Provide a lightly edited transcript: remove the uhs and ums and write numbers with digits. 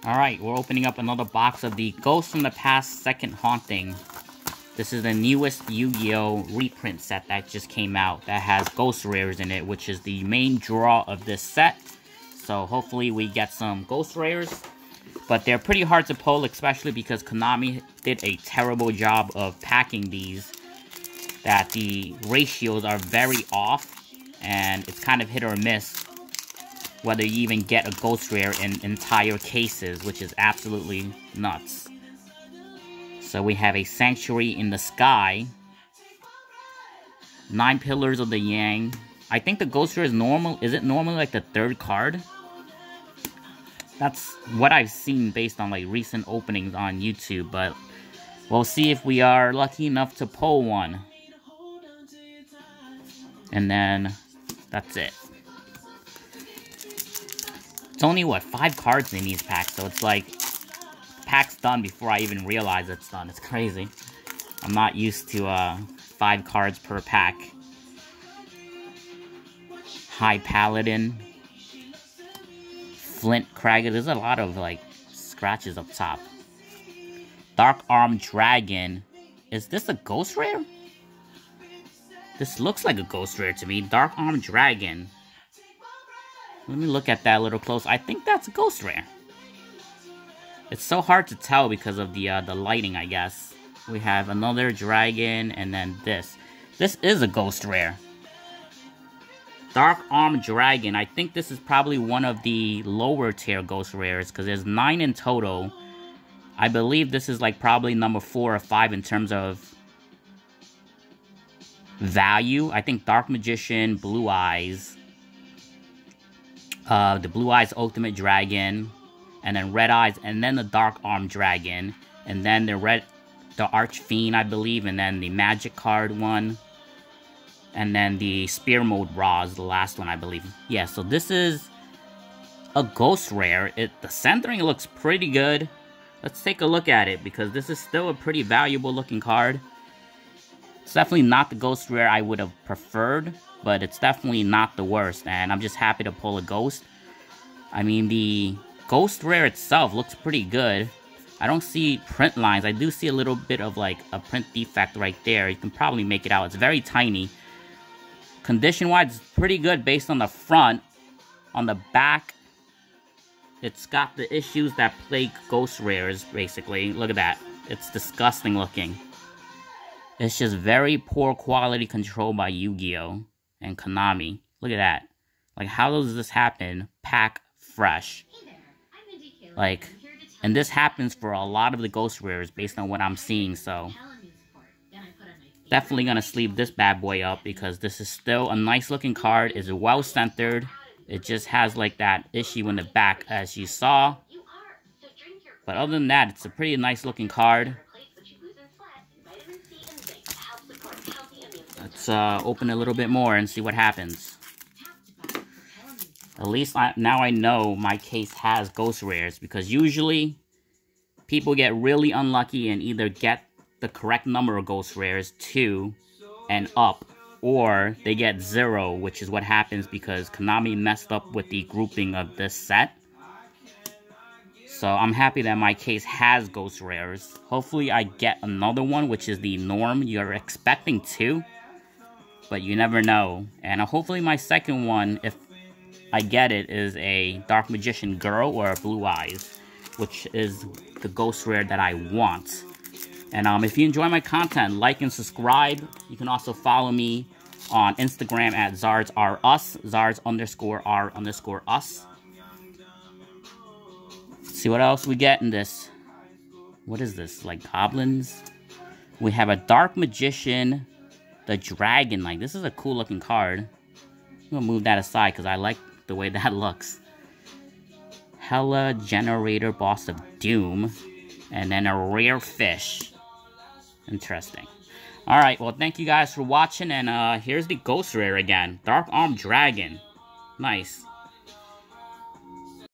Alright, we're opening up another box of the Ghost from the Past Second Haunting. This is the newest Yu-Gi-Oh! Reprint set that just came out that has Ghost Rares in it, which is the main draw of this set. So hopefully we get some Ghost Rares. But they're pretty hard to pull, especially because Konami did a terrible job of packing these. That the ratios are very off, and it's kind of hit or miss whether you even get a Ghost Rare in entire cases, which is absolutely nuts. So we have a Sanctuary in the Sky, 9 Pillars of the Yang. I think the Ghost Rare is normal. Is it normally like the 3rd card? That's what I've seen based on like recent openings on YouTube, but we'll see if we are lucky enough to pull one. And then that's it. It's only, what, 5 cards in these packs, so it's like, pack's done before I even realize it's done. It's crazy. I'm not used to 5 cards per pack. High Paladin. Flint Krager. There's a lot of, like, scratches up top. Dark Arm Dragon. Is this a Ghost Rare? This looks like a Ghost Rare to me. Dark Arm Dragon. Let me look at that a little close. I think that's a Ghost Rare. It's so hard to tell because of the lighting, I guess. We have another dragon, and then this. This is a Ghost Rare. Dark Arm Dragon. I think this is probably one of the lower tier Ghost Rares, because there's 9 in total. I believe this is like probably number 4 or 5 in terms of value. I think Dark Magician, Blue Eyes, the Blue Eyes Ultimate Dragon, and then Red Eyes, and then the Dark Arm Dragon, and then the Archfiend, I believe, and then the Magic card one, and then the Spear Mode Raws, the last one, I believe. Yeah, so this is a Ghost Rare. The centering looks pretty good. Let's take a look at it, because this is still a pretty valuable looking card. It's definitely not the Ghost Rare I would have preferred, but it's definitely not the worst, and I'm just happy to pull a Ghost. I mean, the Ghost Rare itself looks pretty good. I don't see print lines. I do see a little bit of like a print defect right there. You can probably make it out. It's very tiny. Condition-wise, it's pretty good based on the front. On the back, it's got the issues that plague Ghost Rares, basically. Look at that. It's disgusting looking. It's just very poor quality control by Yu-Gi-Oh! And Konami. Look at that. Like, how does this happen? Pack fresh. Like, and this happens for a lot of the Ghost Rares based on what I'm seeing, so definitely gonna sleeve this bad boy up because this is still a nice looking card. It's well centered. It just has like that issue in the back as you saw. But other than that, it's a pretty nice looking card. Let's open a little bit more and see what happens. At least now I know my case has Ghost Rares, because usually people get really unlucky and either get the correct number of Ghost Rares, 2 and up, or they get 0, which is what happens because Konami messed up with the grouping of this set. So I'm happy that my case has Ghost Rares. Hopefully I get another one, which is the norm. You're expecting 2, but you never know. And hopefully my second one, if I get it, is a Dark Magician Girl or a Blue Eyes, which is the Ghost Rare that I want. And if you enjoy my content, like and subscribe. You can also follow me on Instagram at ZardsRUs, Zars_R_us. Let's see what else we get in this. What is this, like goblins? We have a Dark Magician, the Dragon. Like, this is a cool looking card. I'm gonna move that aside because I like the way that looks. Hella Generator, Boss of Doom, and then a rare fish. Interesting. Alright, well, thank you guys for watching, and here's the Ghost Rare again. Dark Arm Dragon. Nice.